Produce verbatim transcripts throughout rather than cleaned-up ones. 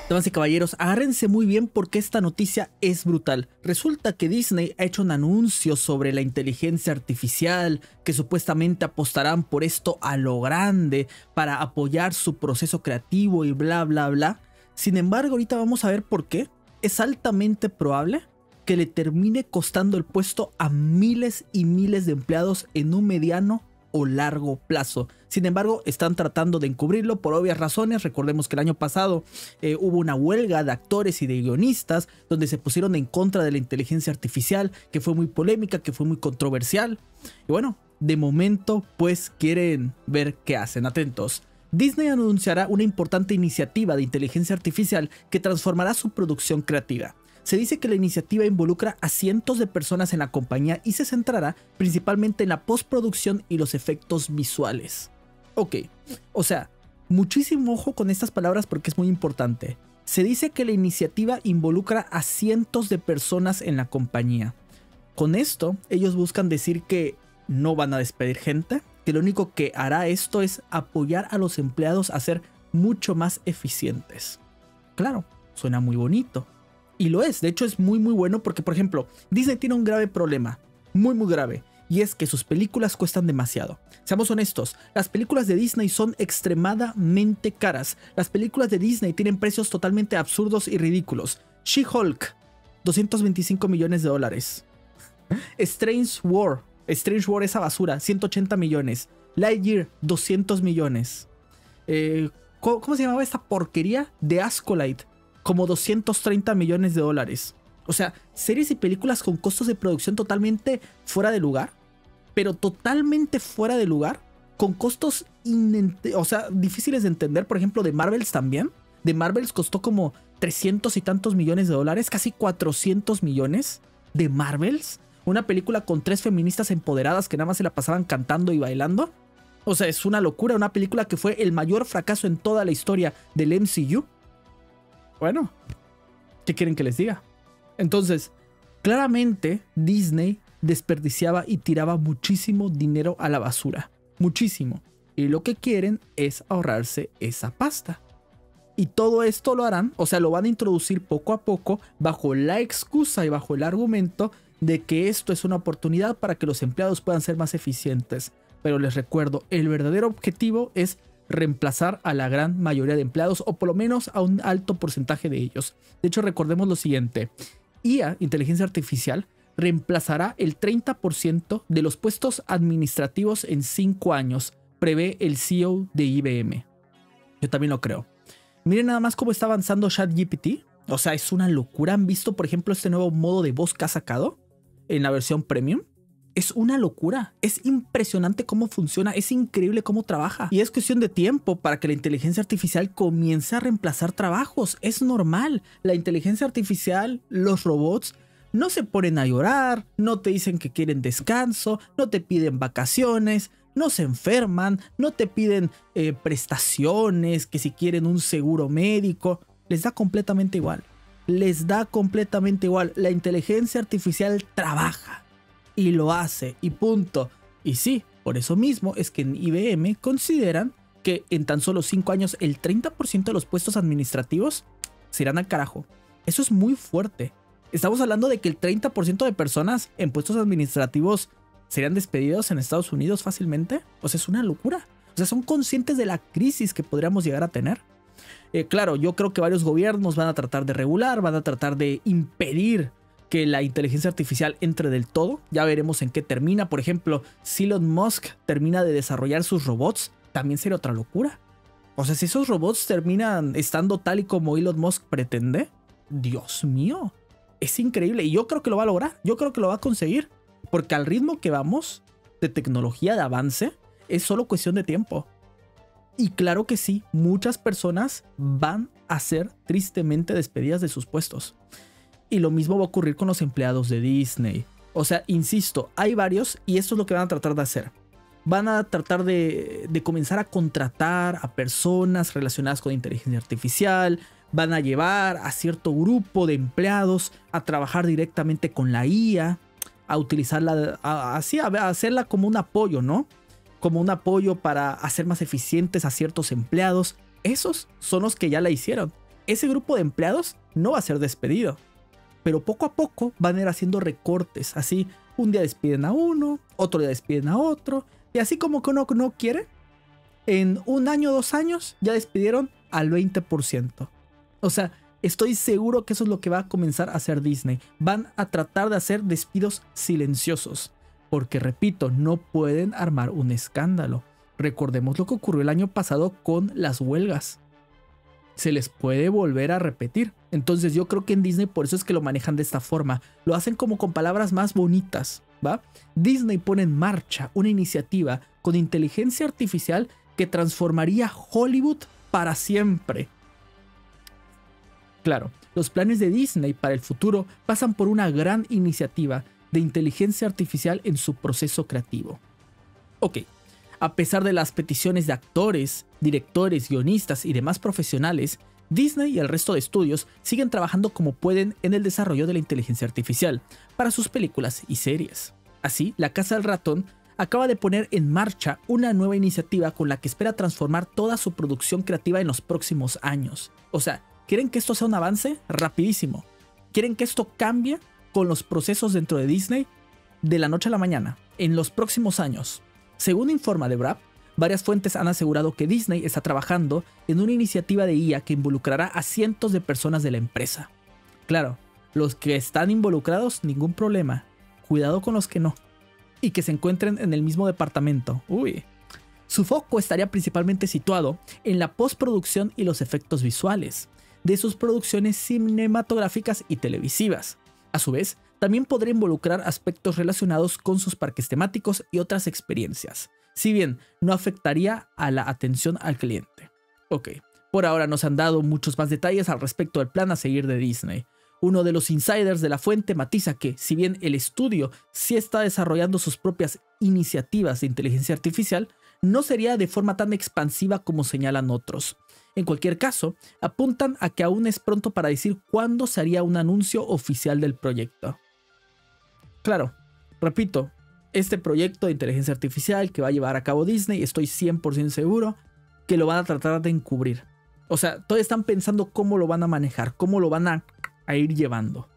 Damas y caballeros, agárrense muy bien porque esta noticia es brutal. Resulta que Disney ha hecho un anuncio sobre la inteligencia artificial, que supuestamente apostarán por esto a lo grande para apoyar su proceso creativo y bla bla bla. Sin embargo, ahorita vamos a ver por qué. Es altamente probable que le termine costando el puesto a miles y miles de empleados en un mediano o largo plazo. Sin embargo, están tratando de encubrirlo por obvias razones. Recordemos que el año pasado eh, hubo una huelga de actores y de guionistas donde se pusieron en contra de la inteligencia artificial, que fue muy polémica, que fue muy controversial. Y bueno, de momento pues quieren ver qué hacen. Atentos. Disney anunciará una importante iniciativa de inteligencia artificial que transformará su producción creativa. Se dice que la iniciativa involucra a cientos de personas en la compañía y se centrará principalmente en la postproducción y los efectos visuales. Ok, o sea, muchísimo ojo con estas palabras porque es muy importante. Se dice que la iniciativa involucra a cientos de personas en la compañía. Con esto, ellos buscan decir que no van a despedir gente, que lo único que hará esto es apoyar a los empleados a ser mucho más eficientes. Claro, suena muy bonito. Y lo es, de hecho es muy muy bueno porque, por ejemplo, Disney tiene un grave problema, muy muy grave, y es que sus películas cuestan demasiado. Seamos honestos, las películas de Disney son extremadamente caras. Las películas de Disney tienen precios totalmente absurdos y ridículos. She-Hulk, doscientos veinticinco millones de dólares. Strange War, Strange War esa basura, ciento ochenta millones. Lightyear, doscientos millones. Eh, ¿cómo, ¿Cómo se llamaba esta porquería? The Ascolite. Como doscientos treinta millones de dólares. O sea, series y películas con costos de producción totalmente fuera de lugar. Pero totalmente fuera de lugar. Con costos o sea, difíciles de entender. Por ejemplo, de Marvels también. De Marvels costó como trescientos y tantos millones de dólares. Casi cuatrocientos millones de Marvels. Una película con tres feministas empoderadas que nada más se la pasaban cantando y bailando. O sea, es una locura. Una película que fue el mayor fracaso en toda la historia del M C U. Bueno, ¿qué quieren que les diga? Entonces, claramente Disney desperdiciaba y tiraba muchísimo dinero a la basura. Muchísimo. Y lo que quieren es ahorrarse esa pasta. Y todo esto lo harán, o sea, lo van a introducir poco a poco bajo la excusa y bajo el argumento de que esto es una oportunidad para que los empleados puedan ser más eficientes. Pero les recuerdo, el verdadero objetivo es reemplazar a la gran mayoría de empleados o por lo menos a un alto porcentaje de ellos. De hecho, recordemos lo siguiente. I A, inteligencia artificial, reemplazará el treinta por ciento de los puestos administrativos en cinco años, prevé el C E O de I B M. Yo también lo creo. Miren nada más cómo está avanzando ChatGPT. O sea, es una locura. ¿Han visto, por ejemplo, este nuevo modo de voz que ha sacado en la versión premium? Es una locura, es impresionante cómo funciona, es increíble cómo trabaja. Y es cuestión de tiempo para que la inteligencia artificial comience a reemplazar trabajos. Es normal, la inteligencia artificial, los robots, no se ponen a llorar, no te dicen que quieren descanso, no te piden vacaciones, no se enferman, no te piden eh, prestaciones, que si quieren un seguro médico, les da completamente igual. Les da completamente igual, la inteligencia artificial trabaja. Y lo hace, y punto. Y sí, por eso mismo es que en I B M consideran que en tan solo cinco años el treinta por ciento de los puestos administrativos se irán al carajo. Eso es muy fuerte. Estamos hablando de que el treinta por ciento de personas en puestos administrativos serían despedidos en Estados Unidos fácilmente. O sea, es una locura. O sea, son conscientes de la crisis que podríamos llegar a tener. Eh, claro, yo creo que varios gobiernos van a tratar de regular, van a tratar de impedir que la inteligencia artificial entre del todo. Ya veremos en qué termina. Por ejemplo, si Elon Musk termina de desarrollar sus robots, también sería otra locura. O sea, si esos robots terminan estando tal y como Elon Musk pretende, Dios mío, es increíble. Y yo creo que lo va a lograr, yo creo que lo va a conseguir. Porque al ritmo que vamos de tecnología, de avance, es solo cuestión de tiempo. Y claro que sí, muchas personas van a ser tristemente despedidas de sus puestos. Y lo mismo va a ocurrir con los empleados de Disney. O sea, insisto, hay varios y esto es lo que van a tratar de hacer. Van a tratar de, de comenzar a contratar a personas relacionadas con inteligencia artificial. Van a llevar a cierto grupo de empleados a trabajar directamente con la I A. A utilizarla, a, así, a, a hacerla como un apoyo, ¿no? Como un apoyo para hacer más eficientes a ciertos empleados. Esos son los que ya la hicieron. ese grupo de empleados no va a ser despedido, pero poco a poco van a ir haciendo recortes. Así, un día despiden a uno, otro día despiden a otro, y así como que uno no quiere, en un año o dos años ya despidieron al veinte por ciento. O sea, estoy seguro que eso es lo que va a comenzar a hacer Disney. Van a tratar de hacer despidos silenciosos, porque repito, no pueden armar un escándalo. Recordemos lo que ocurrió el año pasado con las huelgas. Se les puede volver a repetir. Entonces yo creo que en Disney por eso es que lo manejan de esta forma. Lo hacen como con palabras más bonitas, ¿va? Disney pone en marcha una iniciativa con inteligencia artificial que transformaría Hollywood para siempre. Claro, los planes de Disney para el futuro pasan por una gran iniciativa de inteligencia artificial en su proceso creativo. Ok. A pesar de las peticiones de actores, directores, guionistas y demás profesionales, Disney y el resto de estudios siguen trabajando como pueden en el desarrollo de la inteligencia artificial para sus películas y series. Así, la Casa del Ratón acaba de poner en marcha una nueva iniciativa con la que espera transformar toda su producción creativa en los próximos años. O sea, ¿quieren que esto sea un avance? Rapidísimo. ¿Quieren que esto cambie con los procesos dentro de Disney de la noche a la mañana, en los próximos años? Según informa The Wrap, varias fuentes han asegurado que Disney está trabajando en una iniciativa de I A que involucrará a cientos de personas de la empresa. Claro, los que están involucrados, ningún problema. Cuidado con los que no. Y que se encuentren en el mismo departamento. Uy. Su foco estaría principalmente situado en la postproducción y los efectos visuales de sus producciones cinematográficas y televisivas. A su vez, también podría involucrar aspectos relacionados con sus parques temáticos y otras experiencias, si bien no afectaría a la atención al cliente. Ok, por ahora nos han dado muchos más detalles al respecto del plan a seguir de Disney. Uno de los insiders de la fuente matiza que, si bien el estudio sí está desarrollando sus propias iniciativas de inteligencia artificial, no sería de forma tan expansiva como señalan otros. En cualquier caso, apuntan a que aún es pronto para decir cuándo se haría un anuncio oficial del proyecto. Claro, repito, este proyecto de inteligencia artificial que va a llevar a cabo Disney, estoy cien por ciento seguro que lo van a tratar de encubrir. O sea, todavía están pensando cómo lo van a manejar, cómo lo van a, a ir llevando.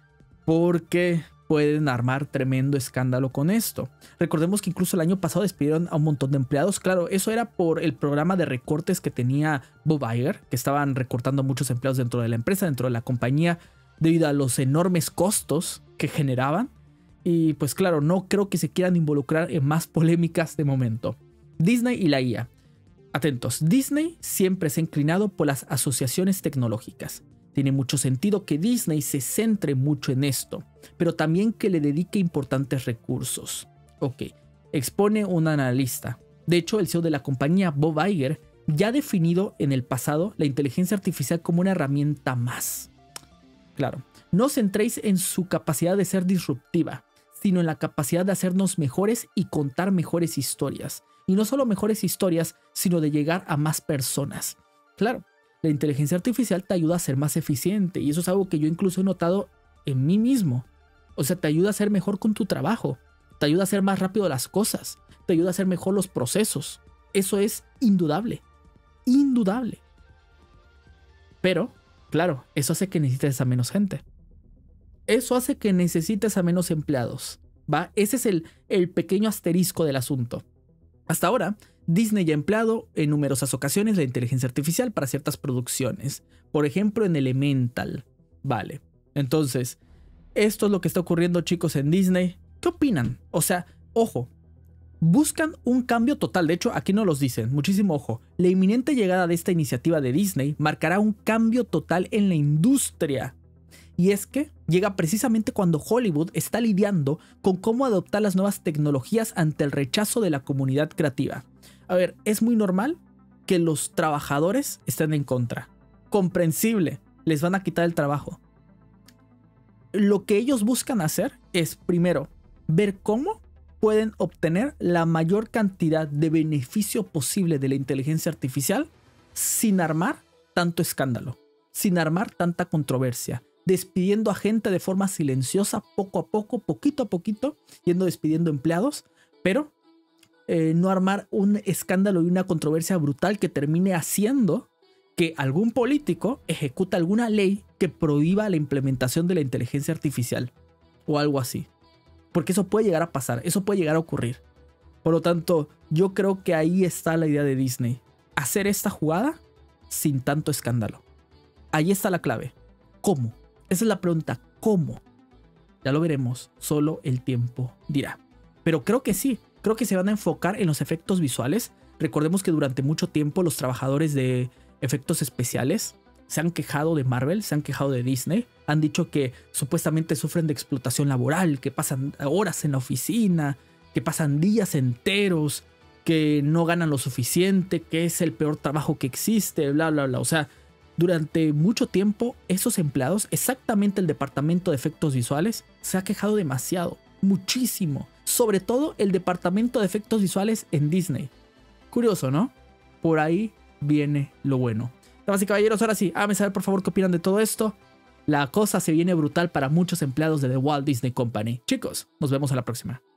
Porque pueden armar tremendo escándalo con esto. Recordemos que incluso el año pasado despidieron a un montón de empleados. Claro, eso era por el programa de recortes que tenía Bob Iger, que estaban recortando muchos empleados dentro de la empresa, dentro de la compañía, debido a los enormes costos que generaban. Y pues claro, no creo que se quieran involucrar en más polémicas de momento. Disney y la I A. Atentos, Disney siempre se ha inclinado por las asociaciones tecnológicas. Tiene mucho sentido que Disney se centre mucho en esto, pero también que le dedique importantes recursos. Ok, expone un analista. De hecho, el C E O de la compañía, Bob Iger, ya ha definido en el pasado la inteligencia artificial como una herramienta más. Claro, no os centréis en su capacidad de ser disruptiva, sino en la capacidad de hacernos mejores y contar mejores historias. Y no solo mejores historias, sino de llegar a más personas. Claro, la inteligencia artificial te ayuda a ser más eficiente y eso es algo que yo incluso he notado en mí mismo. O sea, te ayuda a ser mejor con tu trabajo, te ayuda a hacer más rápido las cosas, te ayuda a hacer mejor los procesos. Eso es indudable, indudable. Pero, claro, eso hace que necesites a menos gente. Eso hace que necesites a menos empleados, ¿va? Ese es el, el pequeño asterisco del asunto. Hasta ahora, Disney ya ha empleado en numerosas ocasiones la inteligencia artificial para ciertas producciones. Por ejemplo, en Elemental. Vale. Entonces, esto es lo que está ocurriendo, chicos, en Disney. ¿Qué opinan? O sea, ojo. Buscan un cambio total. De hecho, aquí no los dicen. Muchísimo ojo. La inminente llegada de esta iniciativa de Disney marcará un cambio total en la industria. Y es que llega precisamente cuando Hollywood está lidiando con cómo adoptar las nuevas tecnologías ante el rechazo de la comunidad creativa. A ver, es muy normal que los trabajadores estén en contra. Comprensible, les van a quitar el trabajo. Lo que ellos buscan hacer es, primero, ver cómo pueden obtener la mayor cantidad de beneficio posible de la inteligencia artificial sin armar tanto escándalo, sin armar tanta controversia, despidiendo a gente de forma silenciosa, poco a poco, poquito a poquito, yendo despidiendo empleados, pero eh, no armar un escándalo y una controversia brutal que termine haciendo que algún político ejecuta alguna ley que prohíba la implementación de la inteligencia artificial o algo así. Porque eso puede llegar a pasar, eso puede llegar a ocurrir. Por lo tanto, yo creo que ahí está la idea de Disney. Hacer esta jugada sin tanto escándalo. Ahí está la clave. ¿Cómo? Esa es la pregunta. ¿Cómo? Ya lo veremos. Solo el tiempo dirá. Pero creo que sí. Creo que se van a enfocar en los efectos visuales. Recordemos que durante mucho tiempo los trabajadores de efectos especiales se han quejado de Marvel, se han quejado de Disney. Han dicho que supuestamente sufren de explotación laboral, que pasan horas en la oficina, que pasan días enteros, que no ganan lo suficiente, que es el peor trabajo que existe, bla, bla, bla. O sea, durante mucho tiempo esos empleados, exactamente el departamento de efectos visuales, se ha quejado demasiado, muchísimo. Sobre todo el departamento de efectos visuales en Disney. Curioso, ¿no? Por ahí viene lo bueno. Damas y caballeros, ahora sí, háganme saber por favor qué opinan de todo esto. La cosa se viene brutal para muchos empleados de The Walt Disney Company. Chicos, nos vemos a la próxima.